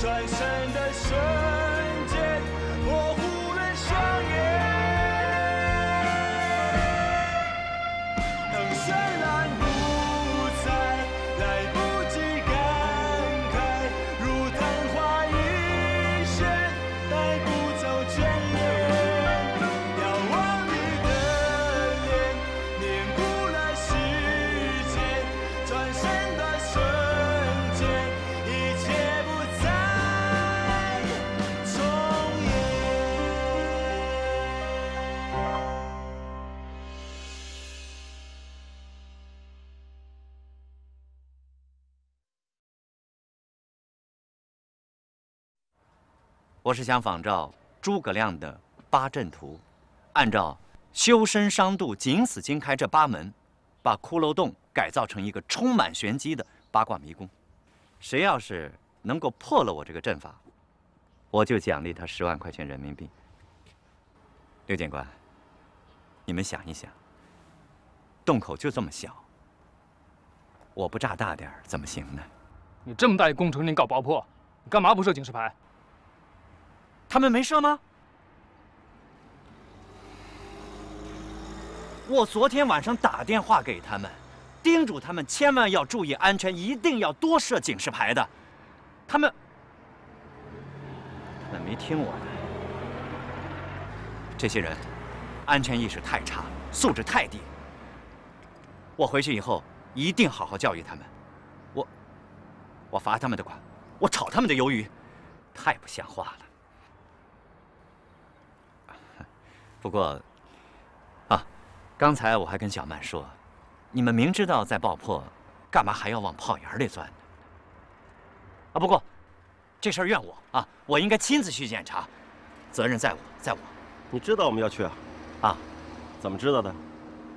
转身的瞬间，模糊了双眼。灯虽然不在，来不及感慨，如昙花一现，带不走眷恋。遥望你的脸，碾过了时间，转身的瞬间，一切不再重演。 我是想仿照诸葛亮的八阵图，按照修身伤度、紧死筋开这8门，把骷髅洞改造成一个充满玄机的八卦迷宫。谁要是能够破了我这个阵法，我就奖励他10万块钱人民币。刘警官，你们想一想，洞口就这么小，我不炸大点儿怎么行呢？ 你这么大一工程，你搞爆破，你干嘛不设警示牌？ 他们没射吗？我昨天晚上打电话给他们，叮嘱他们千万要注意安全，一定要多设警示牌的。他们没听我的。这些人安全意识太差，素质太低。我回去以后一定好好教育他们。我罚他们的款，我炒他们的鱿鱼，太不像话了。不过，刚才我还跟小曼说，你们明知道在爆破，干嘛还要往炮眼里钻呢？不过，这事儿怨我我应该亲自去检查，责任在我。 你知道我们要去啊？怎么知道的？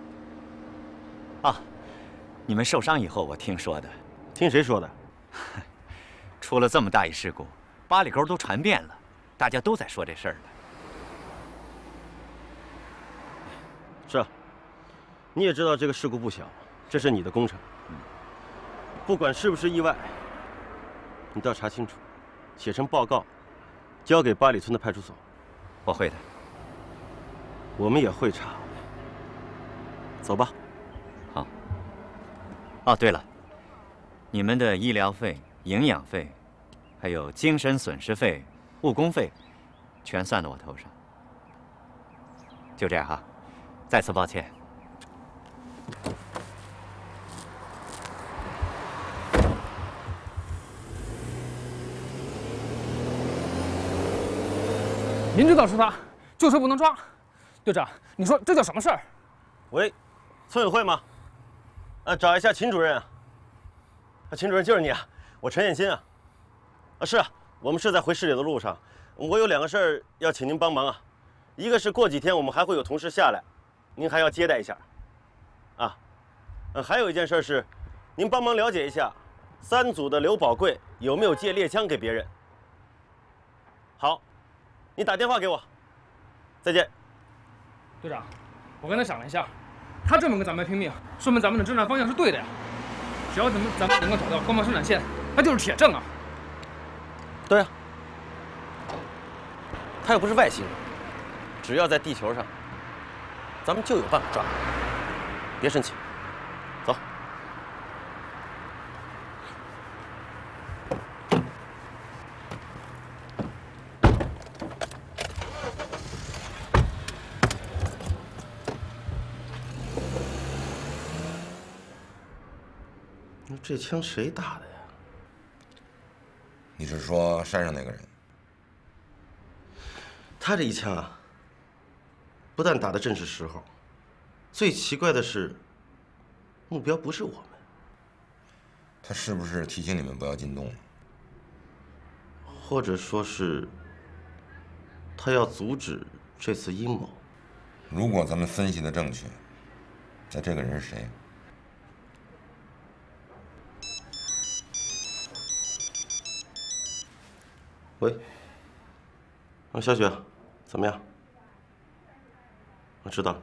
你们受伤以后我听说的。 听谁说的？ 出了这么大一事故，八里沟都传遍了，大家都在说这事儿呢。 是啊，你也知道这个事故不小，这是你的工程。不管是不是意外，你都要查清楚，写成报告，交给八里村的派出所。 我会的。 我们也会查。走吧。 好。对了，你们的医疗费、营养费，还有精神损失费、误工费，全算到我头上。就这样哈。再次抱歉。 明知道是他，就是不能抓。队长，你说这叫什么事儿？ 喂，村委会吗？找一下秦主任啊。秦主任就是你啊，我陈彦新啊。是啊，我们是在回市里的路上，我有2个事儿要请您帮忙啊。一个是过几天我们还会有同事下来。您还要接待一下，还有一件事是，您帮忙了解一下，3组的刘宝贵有没有借猎枪给别人。好，你打电话给我。再见。 队长，我刚才想了一下，他这么跟咱们拼命，说明咱们的侦查方向是对的呀。只要咱们能够找到官方生产线，那就是铁证啊。 对啊，他又不是外星人，只要在地球上。咱们就有办法抓，别生气，走。这枪谁打的呀？ 你是说山上那个人？ 他这一枪啊，不但打的正是时候，最奇怪的是，目标不是我们。 他是不是提醒你们不要进洞？ 或者说是，他要阻止这次阴谋。 如果咱们分析的正确，那这个人是谁？ 喂，小雪，怎么样？我知道了。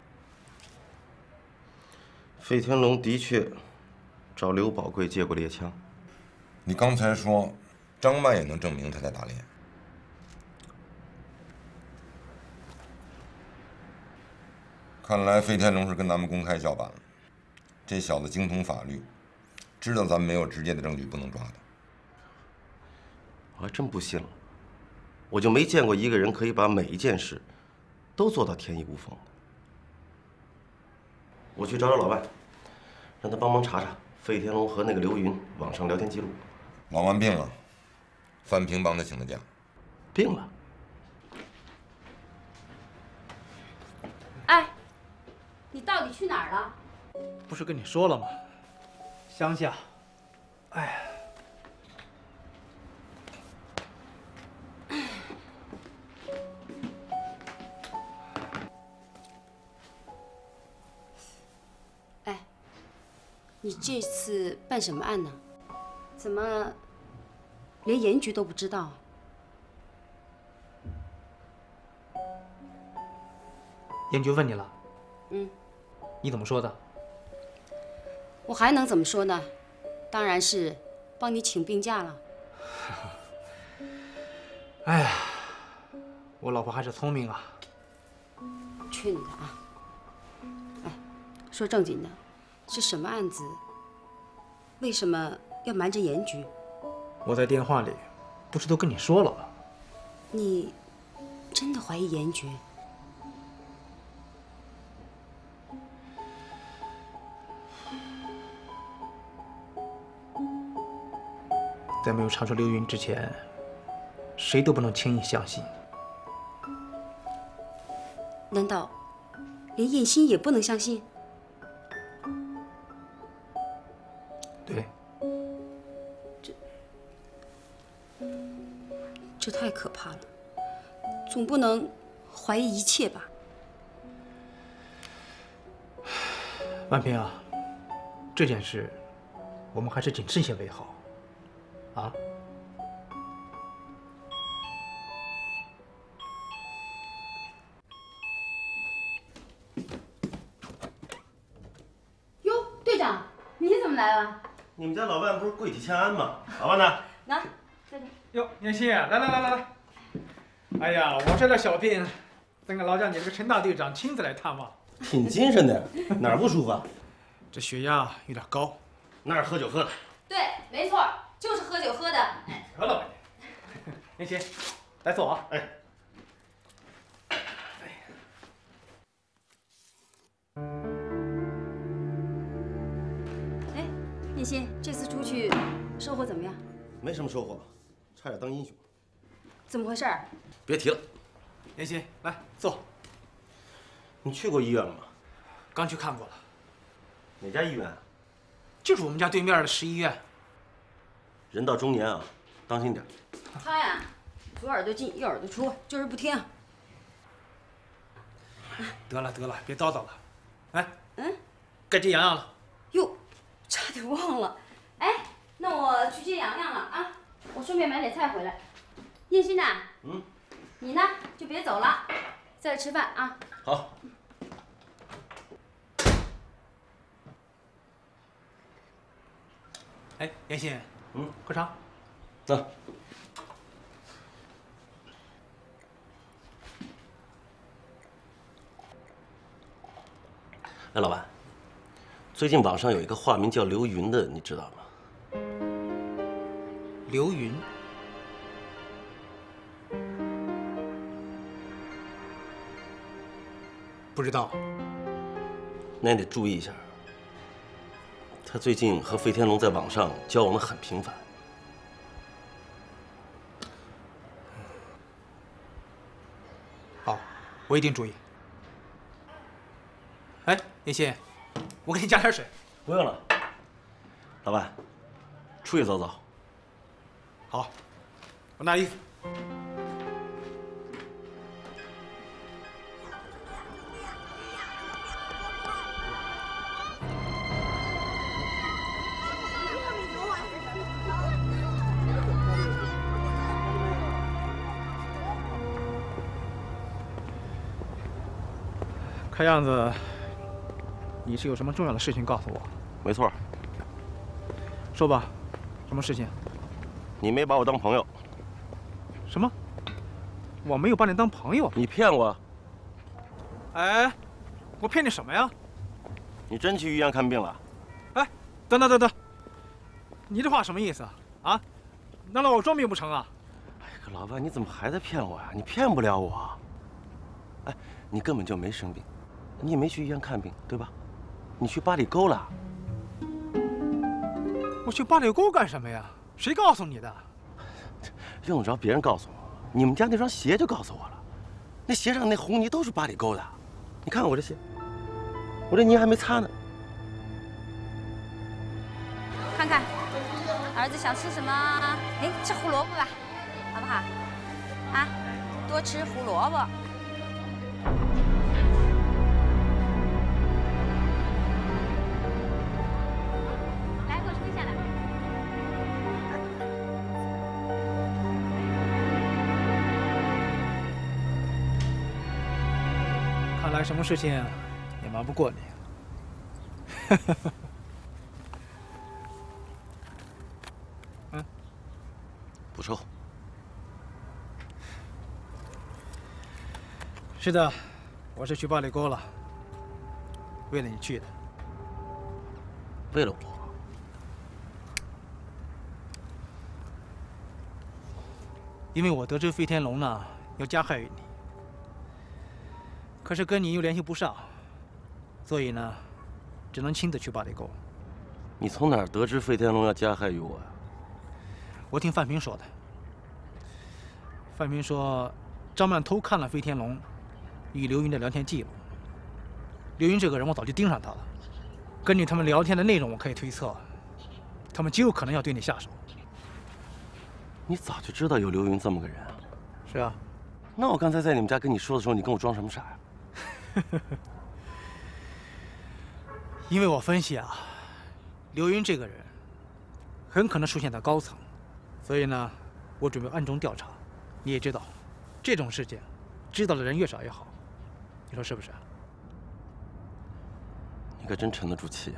费天龙的确找刘宝贵借过猎枪。 你刚才说张曼也能证明他在打猎。看来费天龙是跟咱们公开叫板了。这小子精通法律，知道咱们没有直接的证据不能抓他。 我还真不信了，我就没见过一个人可以把每一件事都做到天衣无缝的。我去找找老万，让他帮忙查查费天龙和那个刘云网上聊天记录。 老万病了，范平帮他请的假。 病了？ 哎，你到底去哪儿了？ 不是跟你说了吗？乡下。哎呀。 你这次办什么案呢？怎么连盐局都不知道啊？ 盐局问你了？ 嗯。 你怎么说的？ 我还能怎么说呢？当然是帮你请病假了。 哎呀，我老婆还是聪明啊。 去你的啊！哎，说正经的。 是什么案子？为什么要瞒着盐局？ 我在电话里不是都跟你说了吗？ 你真的怀疑盐局？ 在没有查出刘云之前，谁都不能轻易相信。 难道连叶欣也不能相信？ 对， 这太可怕了，总不能怀疑一切吧？ 万平啊，这件事我们还是谨慎些为好，啊？ 哟，队长，你怎么来了？ 你们家老万不是跪体欠安吗？老万呢？ 来，这里。 哟，年心，来！哎呀，我这点小病，等个劳驾你这个陈大队长亲自来探望。 挺精神的，哪儿不舒服啊？ 这血压有点高。 那是喝酒喝的。 对，没错，就是喝酒喝的。 得了吧你，年心，来坐啊。 哎。 叶欣，这次出去收获怎么样？ 没什么收获，差点当英雄。 怎么回事？ 别提了。 年心，来坐。 你去过医院了吗？ 刚去看过了。 哪家医院啊？ 就是我们家对面的市医院。 人到中年啊，当心点。 他呀，左耳朵进右耳朵出，就是不听。 得了，别叨叨了。哎，该接洋洋了。 哟。 差点忘了，哎，那我去接洋洋了啊！我顺便买点菜回来。叶欣呐，你呢就别走了，在这吃饭啊。 好。 哎，叶欣，喝茶。 走。哎，老板。 最近网上有一个化名叫刘云的，你知道吗？ 刘云，不知道。 那你得注意一下。他最近和费天龙在网上交往的很频繁。 好，我一定注意。哎，叶欣。 我给你加点水。 不用了，老板，出去走走。 好，我拿衣服。看样子。 你是有什么重要的事情告诉我？ 没错。 说吧，什么事情？ 你没把我当朋友。 什么？我没有把你当朋友？ 你骗我！ 哎，我骗你什么呀？ 你真去医院看病了？ 哎，等，你这话什么意思啊？啊？难道我装病不成啊？ 哎，可老板，你怎么还在骗我呀？你骗不了我。哎，你根本就没生病，你也没去医院看病，对吧？你去八里沟了。 我去八里沟干什么呀？谁告诉你的？ 用得着别人告诉我？你们家那双鞋就告诉我了，那鞋上那红泥都是八里沟的。你看看我这鞋，我这泥还没擦呢。 看看，儿子想吃什么？哎，吃胡萝卜吧，好不好？啊，多吃胡萝卜。来，给我吹下来。 看来什么事情也瞒不过你。 不抽。 是的，我是去八里沟了，为了你去的。 为了我？ 因为我得知飞天龙呢要加害于你，可是跟你又联系不上，所以呢，只能亲自去八里沟。 你从哪儿得知飞天龙要加害于我呀？ 我听范平说的。范平说，张曼偷看了飞天龙与刘云的聊天记录。刘云这个人，我早就盯上他了。根据他们聊天的内容，我可以推测，他们极有可能要对你下手。 你早就知道有刘云这么个人啊？ 是啊。 那我刚才在你们家跟你说的时候，你跟我装什么傻呀？ 因为我分析啊，刘云这个人很可能出现在高层，所以呢，我准备暗中调查。你也知道，这种事情，知道的人越少越好，你说是不是？ 你可真沉得住气啊！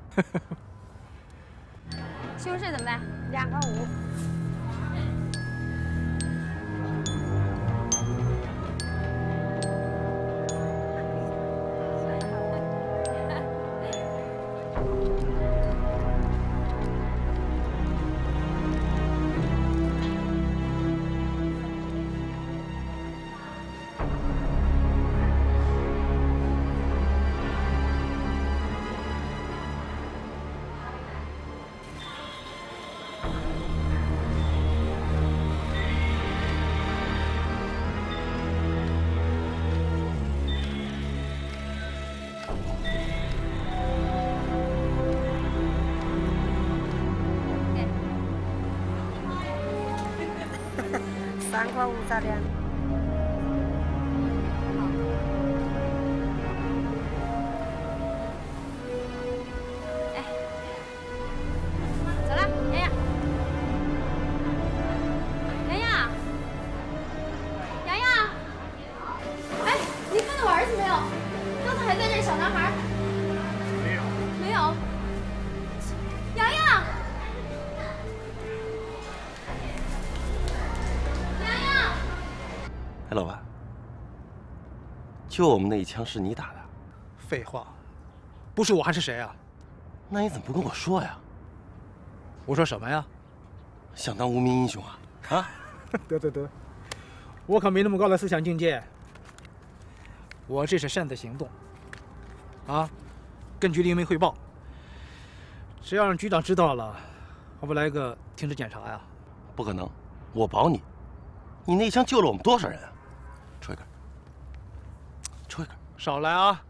西红柿怎么办？2个5。 3块5咋的？ 哎，走了，洋洋。洋洋，哎，你看到我儿子没有？刚才还在这儿，小男孩。没有。洋洋。 哎，老板，就我们那一枪是你打的？ 废话，不是我还是谁啊？ 那你怎么不跟我说呀？ 我说什么呀？ 想当无名英雄啊？啊？ 得，我可没那么高的思想境界。我这是擅自行动。啊，根据黎明汇报，谁要让局长知道了，我不来个停止检查呀？ 不可能，我保你，你那一枪救了我们多少人啊？抽一根，抽一根， 少来啊！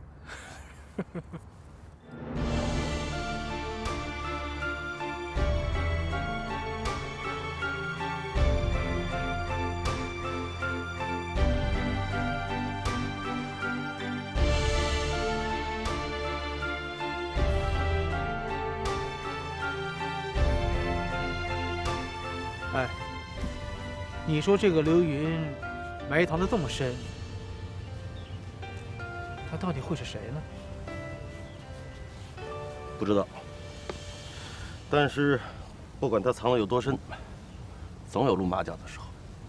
哎，你说这个刘云埋藏的这么深，他到底会是谁呢？ 不知道。但是，不管他藏的有多深， 总有露马脚的时候。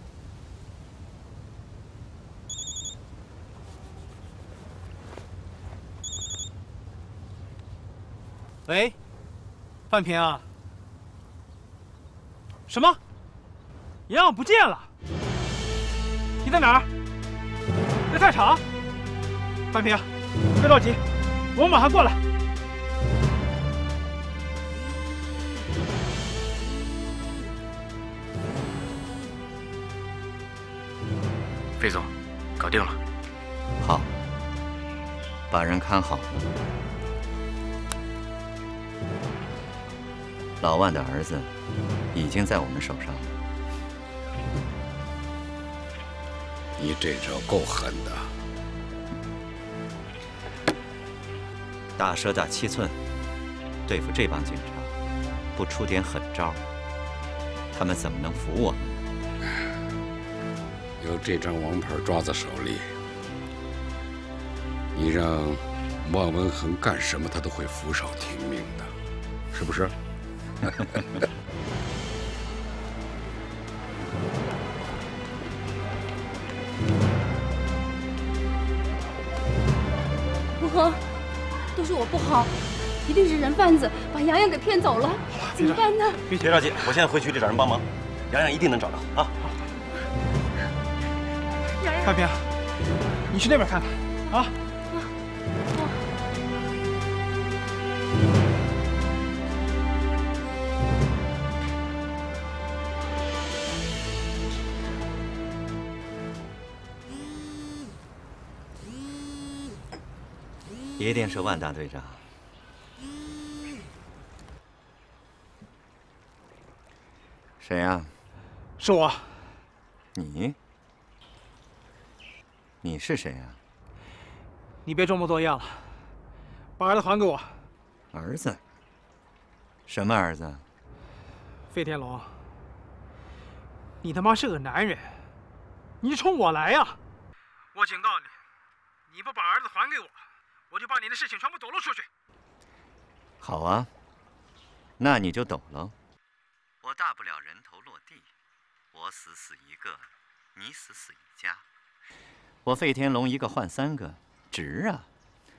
喂，范平啊？什么？洋洋不见了？你在哪儿？在菜场？范平，别着急，我们马上过来。 费总，搞定了。 好，把人看好了。老万的儿子已经在我们手上了。 你这招够狠的。 大蛇打7寸，对付这帮警察，不出点狠招，他们怎么能服我们？ 有这张王牌抓在手里，你让莫文恒干什么，他都会俯首听命的，是不是？ 文恒，都是我不好，一定是人贩子把洋洋给骗走了，怎么办呢？ 别着急，我现在回局里找人帮忙，洋洋一定能找着啊！ 范平，你去那边看看啊。 一定是万大队长。谁呀？ 是我。 你？你是谁呀？ 你别装模作样了，把儿子还给我。 儿子？什么儿子？ 费天龙，你他妈是个男人，你冲我来呀！我警告你，你不把儿子还给我，我就把你的事情全部抖露出去。 好啊，那你就抖了。我大不了人头落地，我死一个，你死一家。我费天龙一个换3个，值啊！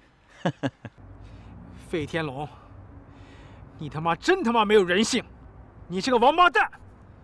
费天龙，你他妈真他妈没有人性，你是个王八蛋！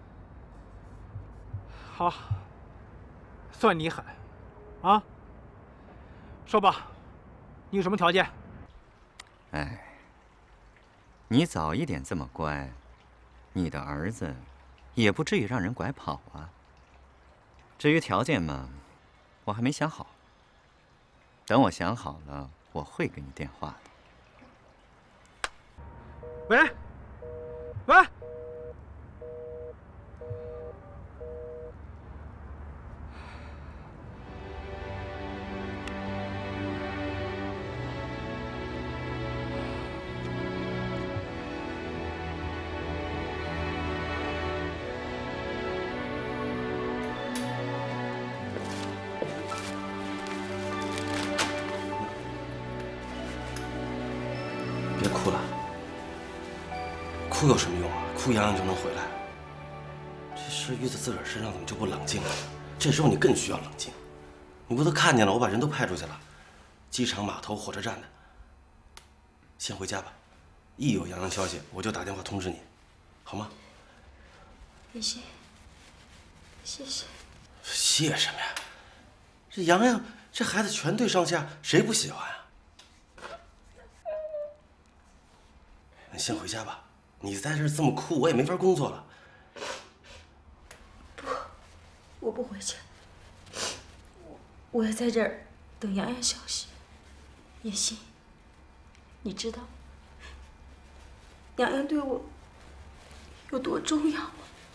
好，算你狠，啊！说吧，你有什么条件？ 哎，你早一点这么乖，你的儿子也不至于让人拐跑啊。至于条件嘛，我还没想好。等我想好了，我会给你电话的。 喂，喂。 别哭了，哭有什么用啊？哭洋洋就能回来。这事遇在自个儿身上，怎么就不冷静了？这时候你更需要冷静。你不都看见了？我把人都派出去了，机场、码头、火车站的。先回家吧，一有洋洋消息，我就打电话通知你，好吗？ 谢谢，谢谢。 谢什么呀？这洋洋这孩子全队上下谁不喜欢啊？你先回家吧，你在这儿这么哭，我也没法工作了。 不，我不回家，我要在这儿等洋洋消息。叶欣，你知道洋洋对我有多重要吗？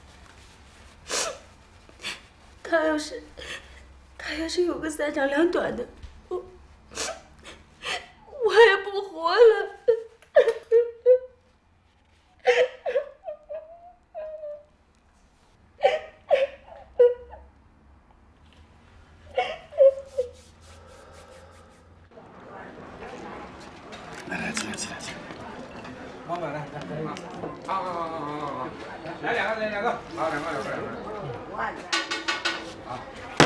他要是有个3长2短的，我也不活了。 来，起来！ 老板来，啊！ 来2个，来2个，好，2个。好。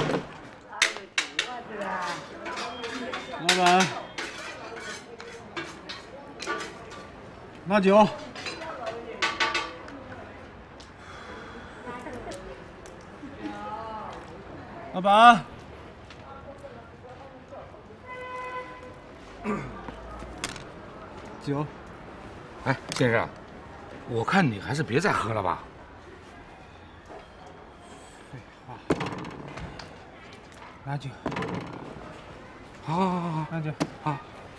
老板，拿酒。老板，酒。 哎，先生，我看你还是别再喝了吧。 废话。拿酒。 好， 拿酒。 好。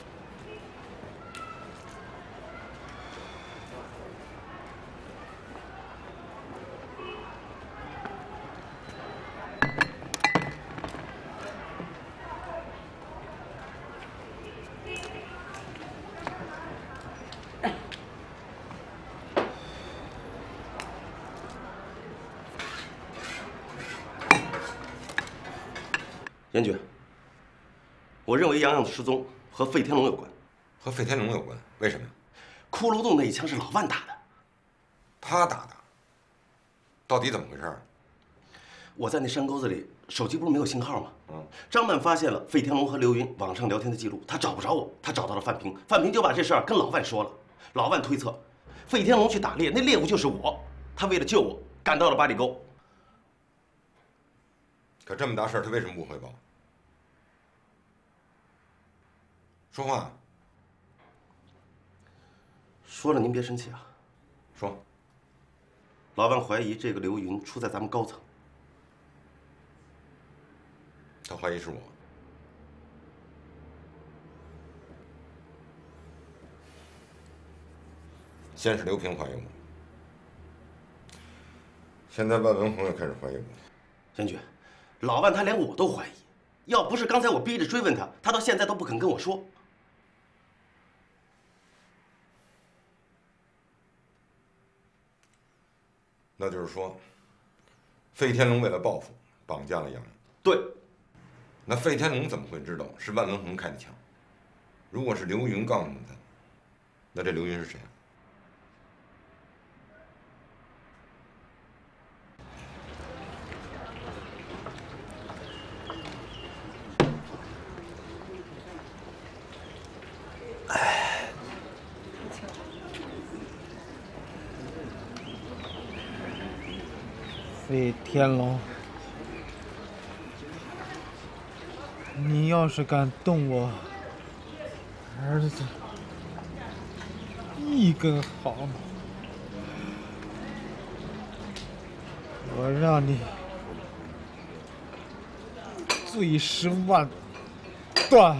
严局，我认为洋洋的失踪和费天龙有关。 和费天龙有关？为什么？ 骷髅洞那一枪是老万打的， 他打的。到底怎么回事？ 我在那山沟子里，手机不是没有信号吗？张曼发现了费天龙和刘云网上聊天的记录，他找不着我，他找到了范平，范平就把这事儿跟老万说了。老万推测，费天龙去打猎，那猎物就是我，他为了救我，赶到了八里沟。 可这么大事儿，他为什么不汇报？说话。 说了您别生气啊。 说。 老万怀疑这个刘云出在咱们高层。 他怀疑是我。先是刘平怀疑我，现在万文宏也开始怀疑我。 严局，老万他连我都怀疑，要不是刚才我逼着追问他，他到现在都不肯跟我说。 那就是说，费天龙为了报复，绑架了杨洋。 对。 那费天龙怎么会知道是万文宏开的枪？如果是刘云告诉他，那这刘云是谁？ 费天龙，你要是敢动我儿子一根毫毛，我让你罪十万段。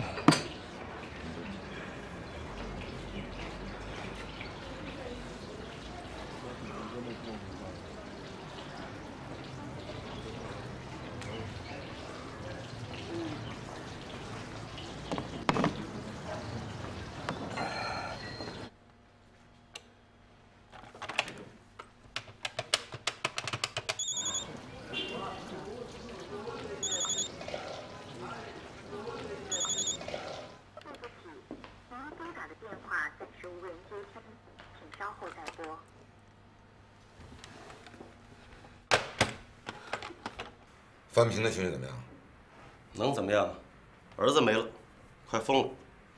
范平的情绪怎么样？ 能怎么样？儿子没了，快疯了。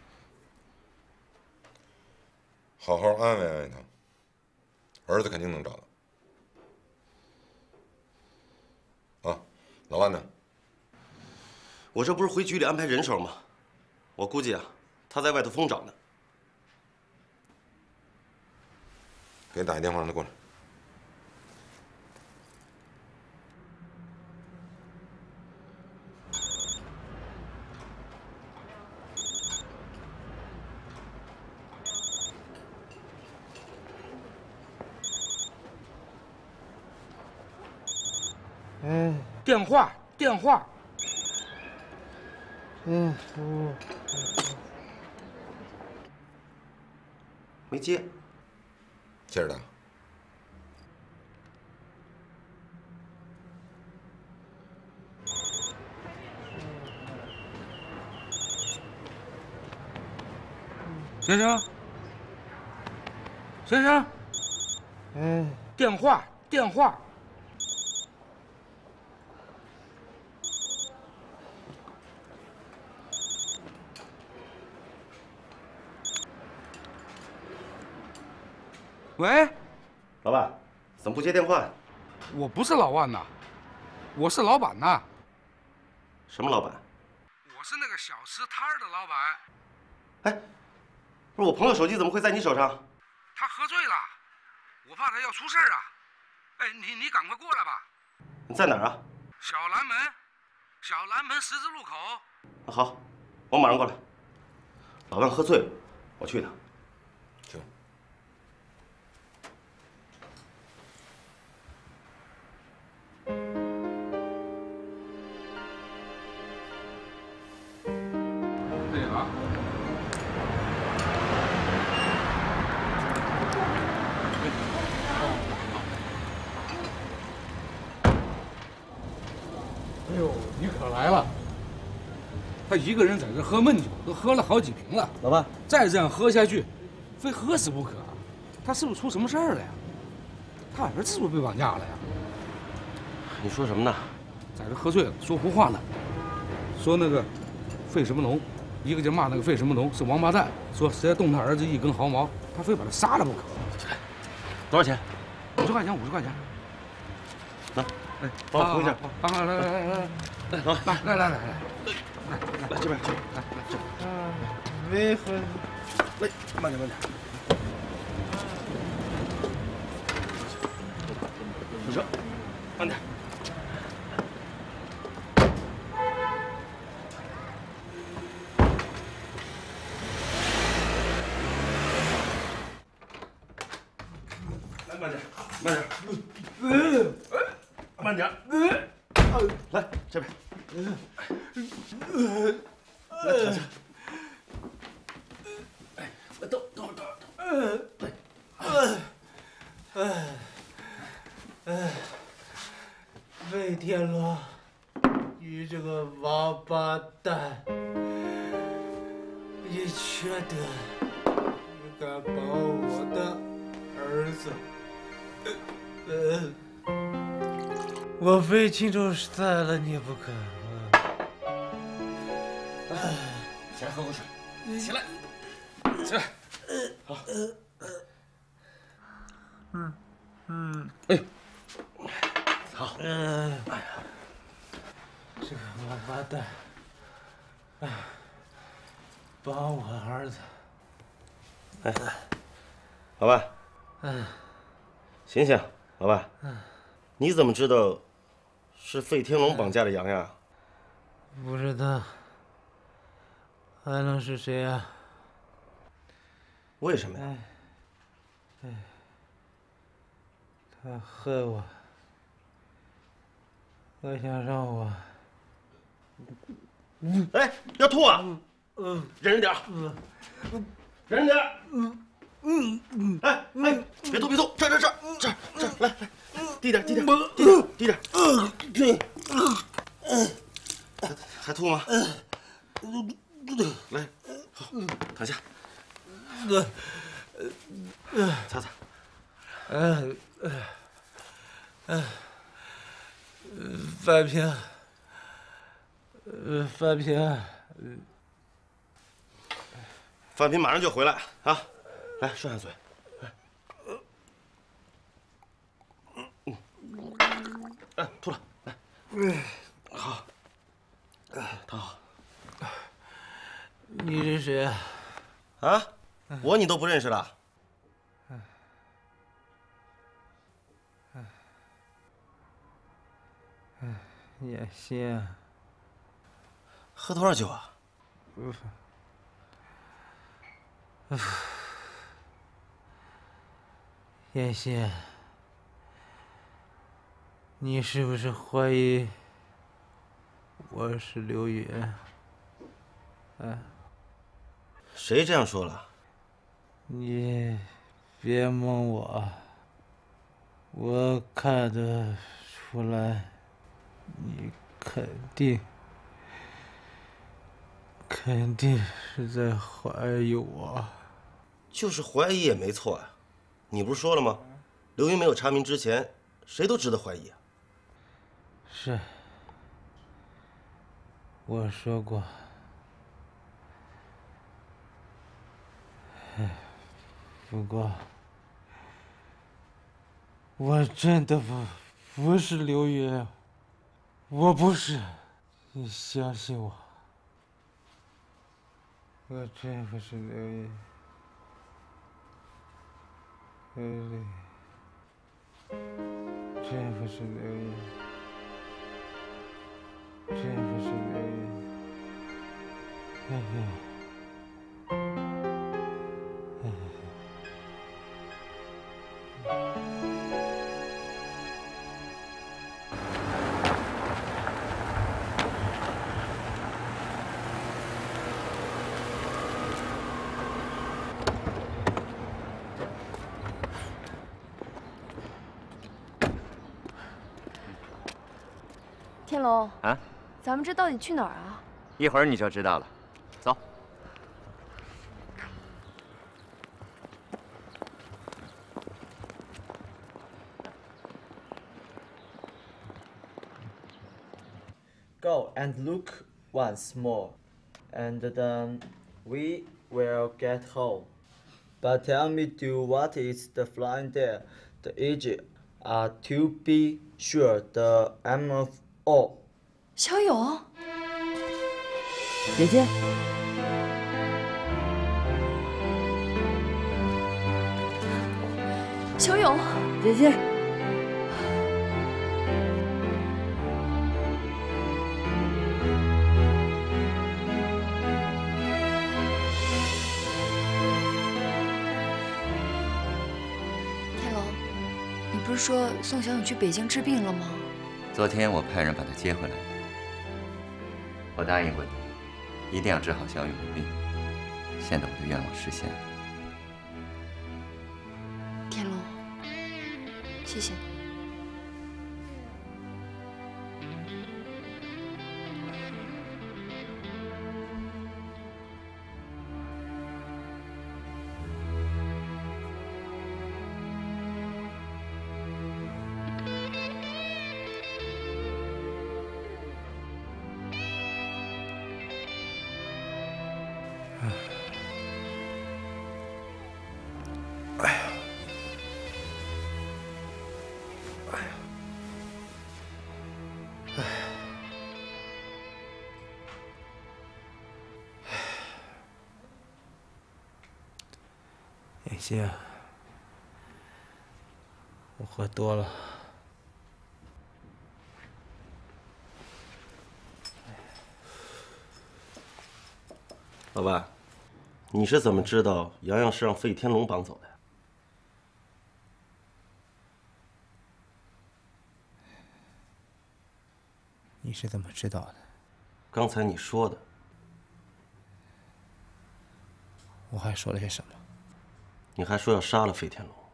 好好安慰安慰他，儿子肯定能找到。啊，老万呢？ 我这不是回局里安排人手吗？我估计啊，他在外头疯找呢。 给打一电话让他过来。 电话。 没接。 接着打。 先生。先生。电话。 电话。喂， 老板，怎么不接电话呀？ 我不是老万呐，我是老板呐。 什么老板？ 我是那个小吃摊的老板。 哎，不是我朋友手机怎么会在你手上？ 他喝醉了，我怕他要出事儿啊。哎，你赶快过来吧。 你在哪儿啊？ 小南门十字路口。 好，我马上过来。老万喝醉了，我去一趟。 行。 对啊。哎呦，你可来了！他一个人在这喝闷酒，都喝了好几瓶了。 老万， 再这样喝下去，非喝死不可。他是不是出什么事儿了呀？他儿子是不是被绑架了呀？ 你说什么呢？ 在这喝醉了，说胡话呢。说那个费什么农，一个劲骂那个费什么农是王八蛋，说谁要动他儿子一根毫毛，他非把他杀了不可。 多少钱 ？50块钱，50块钱。 来，哎，帮我扶一下。 好，来， 来这边，来这边。 没喝。 来，慢点。 上车，慢点。来，慢点，慢点，来这边。来，躺下。哎，等会儿。 魏天罗，你这个王八蛋！你缺德！你敢绑我的儿子？我非亲手杀了你不可！ 先喝口水，起来，起来。好。哎。好，哎呀， 这个王八蛋，绑我儿子！ 哎，老万，醒醒，老万，你怎么知道是费天龙绑架的洋洋？ 不知道，还能是谁啊？ 为什么呀？ 他恨我。他想让我， 哎，要吐啊！忍着点儿，忍着点儿。哎，别吐，这儿，来，低点，还吐吗？来，好，躺下，擦擦。 范平， 范平马上就回来啊！来，顺下嘴。哎，吐了，来。好。躺好。 你是谁啊？ 啊？我你都不认识了？ 野心。 喝多少酒啊？ 野心，你是不是怀疑我是刘云？ 谁这样说了？ 你别蒙我，我看得出来。你肯定是在怀疑我， 就是怀疑也没错啊。你不是说了吗？刘云没有查明之前， 谁都值得怀疑啊。 是，我说过。不过，我真的不是刘云，我不是，你相信我，我真不是刘云，真不是刘云，真不是刘云，哎呀。 天龙啊， 咱们这到底去哪儿啊？ 一会儿你就知道了。走。 Go and look once more, and then we will get home. But tell me, what is the flying there? The ages are to be sure the MFO. 小勇，姐姐，小勇，姐姐。不是说送小勇去北京治病了吗？ 昨天我派人把他接回来了。我答应过你，一定要治好小勇的病。现在我的愿望实现了。 天龙，谢谢你。妍希，我喝多了。 老爸，你是怎么知道洋洋是让费天龙绑走的呀？ 你是怎么知道的？ 刚才你说的。 我还说了些什么？ 你还说要杀了费天龙。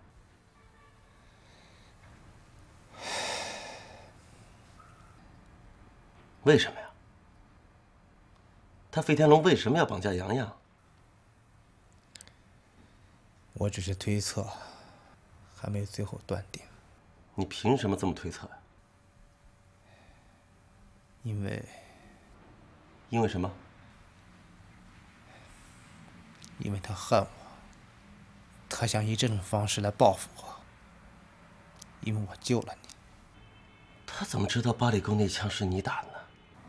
为什么呀？他费天龙为什么要绑架洋洋？ 我只是推测，还没最后断定。 你凭什么这么推测呀？ 因为什么？ 因为他恨我，他想以这种方式来报复我。因为我救了你。 他怎么知道八里沟那枪是你打的呢？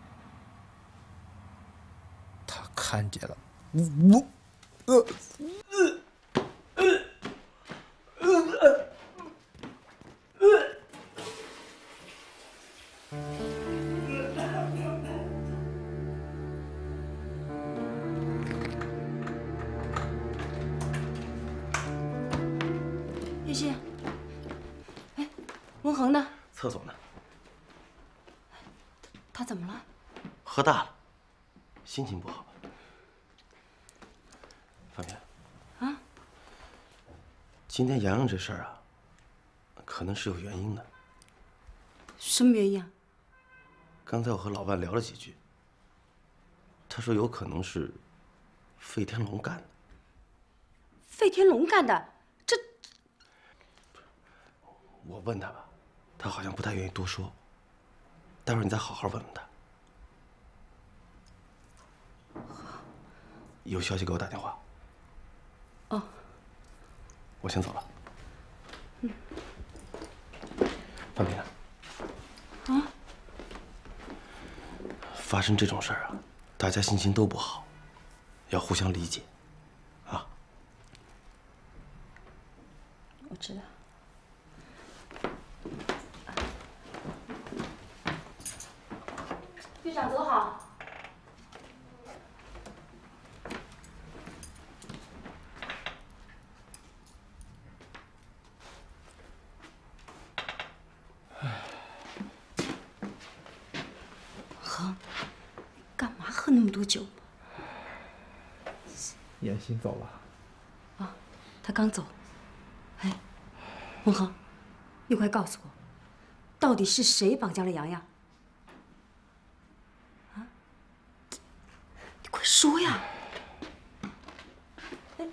他看见了叶欣，哎，文恒呢？ 厕所呢？ 他怎么了？ 喝大了，心情不好。方圆， 啊？ 今天洋洋这事儿啊，可能是有原因的。 什么原因啊？ 刚才我和老万聊了几句，他说有可能是费天龙干的。费天龙干的？这……我问他吧， 他好像不太愿意多说。待会儿你再好好问问他。有消息给我打电话。 哦。 我先走了。范平。 啊？ 发生这种事儿啊，大家心情都不好，要互相理解，啊。 我知道。队长走好。恒，干嘛喝那么多酒？ 妍希走了。 啊，他刚走。哎，文恒，你快告诉我，到底是谁绑架了洋洋？啊，你快说呀！哎，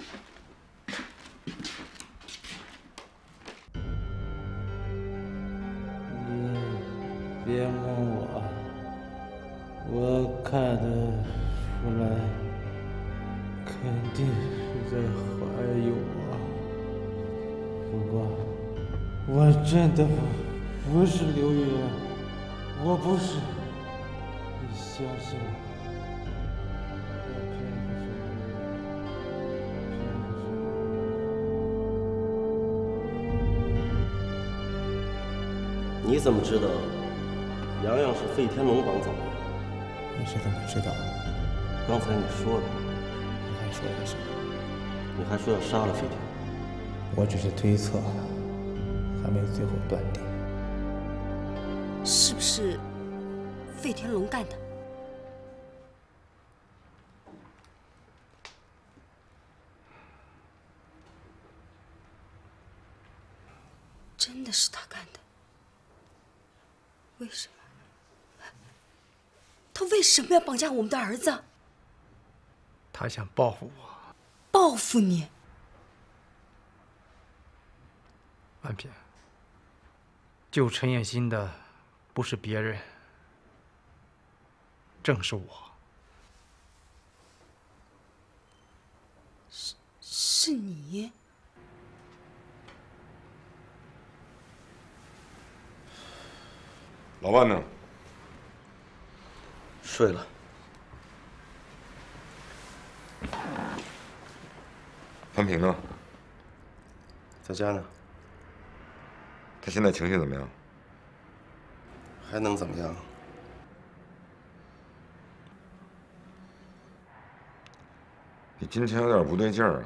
你别摸我看得出来，肯定是在怀疑我。不过，我真的不是刘云，我不是，你相信我。 你怎么知道洋洋是费天龙绑走的？ 你是怎么知道的？ 刚才你说的。 你还说了什么？ 你还说要杀了费天龙。 我只是推测，还没最后断定。 是不是费天龙干的？真的是他干的？为什么？他为什么要绑架我们的儿子？ 他想报复我。 报复你？ 万平，救陈燕欣的不是别人，正是我。 是你？ 老万呢？ 睡了。 范平呢？ 在家呢。 他现在情绪怎么样？ 还能怎么样？ 你今天有点不对劲儿啊！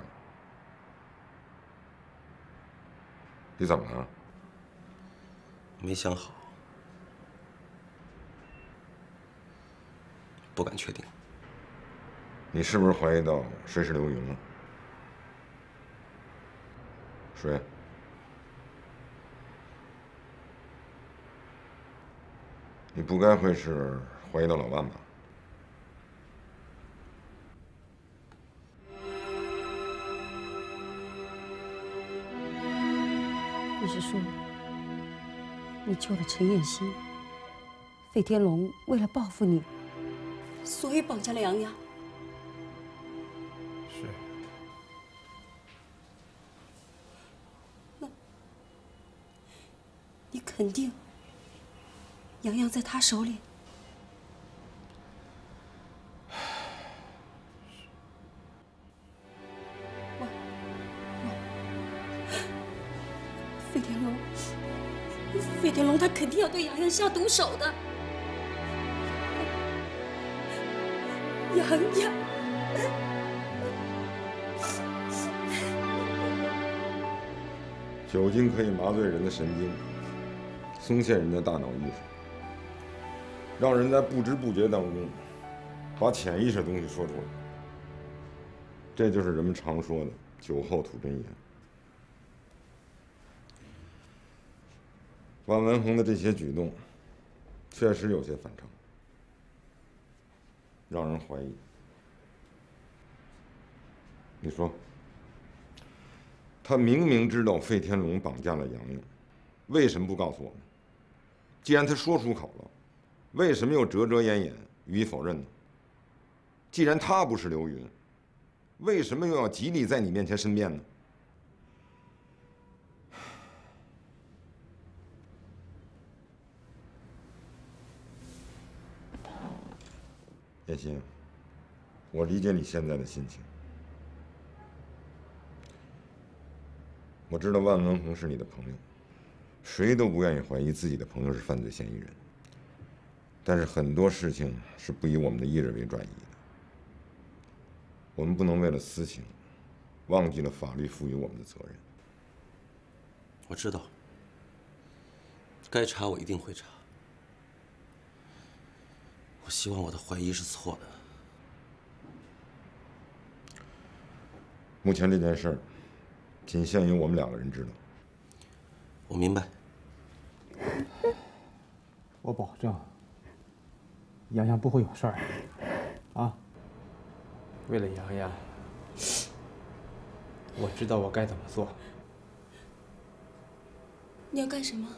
你怎么了？ 没想好，不敢确定。 你是不是怀疑到谁是刘云了？谁？你不该会是怀疑到老万吧？ 你是说，你救了陈燕欣，费天龙为了报复你，所以绑架了洋洋？ 是。 那，你肯定洋洋在他手里？费天龙他肯定要对洋洋下毒手的。洋洋， 酒精可以麻醉人的神经，松懈人的大脑意识，让人在不知不觉当中把潜意识的东西说出来。这就是人们常说的“酒后吐真言”。万文宏的这些举动，确实有些反常，让人怀疑。你说，他明明知道费天龙绑架了洋洋， 为什么不告诉我们？既然他说出口了，为什么又遮遮掩掩，予以否认呢？既然他不是刘云，为什么又要极力在你面前申辩呢？叶欣，我理解你现在的心情。我知道万文宏是你的朋友，谁都不愿意怀疑自己的朋友是犯罪嫌疑人。但是很多事情是不以我们的一人为转移的。我们不能为了私情，忘记了法律赋予我们的责任。 我知道，该查我一定会查。我希望我的怀疑是错的。 目前这件事儿，仅限于我们2个人知道。 我明白。 我保证，洋洋不会有事儿。啊，为了洋洋，我知道我该怎么做。 你要干什么？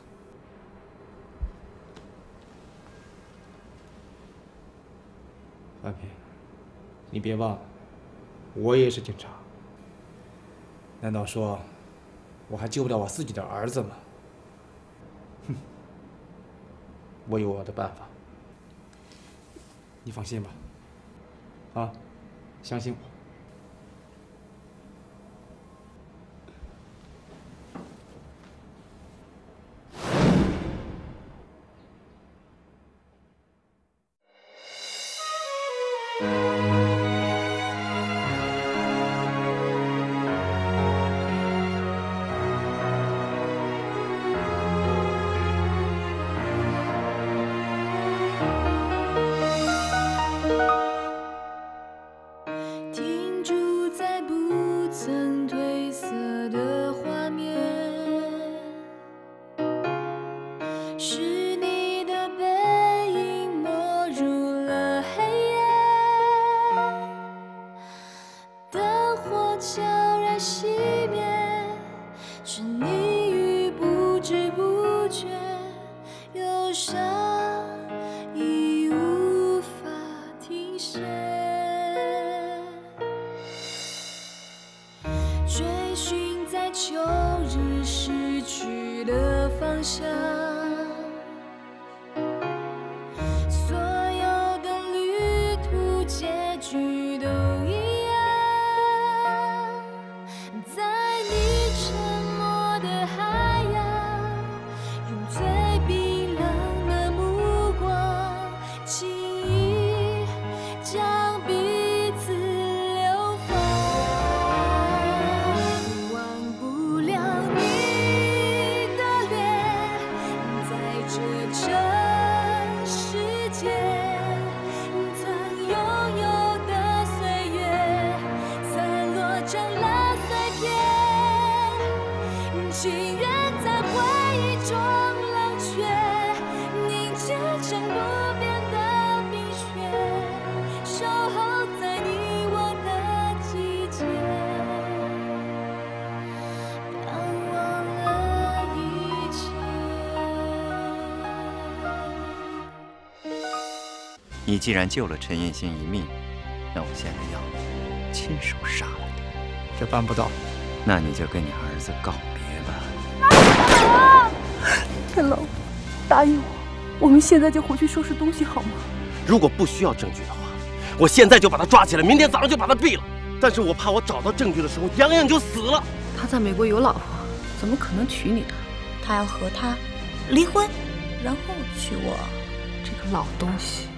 范平，你别忘了，我也是警察。难道说我还救不了我自己的儿子吗？哼，我有我的办法。你放心吧，啊，相信我。 你既然救了陈彦兴一命，那我现在要亲手杀了你。 这办不到。 那你就跟你儿子告别吧。 天龙，答应我，我们现在就回去收拾东西好吗？ 如果不需要证据的话，我现在就把他抓起来，明天早上就把他毙了。但是我怕我找到证据的时候，洋洋就死了。 他在美国有老婆，怎么可能娶你呢？ 他要和他离婚，然后娶我这个老东西。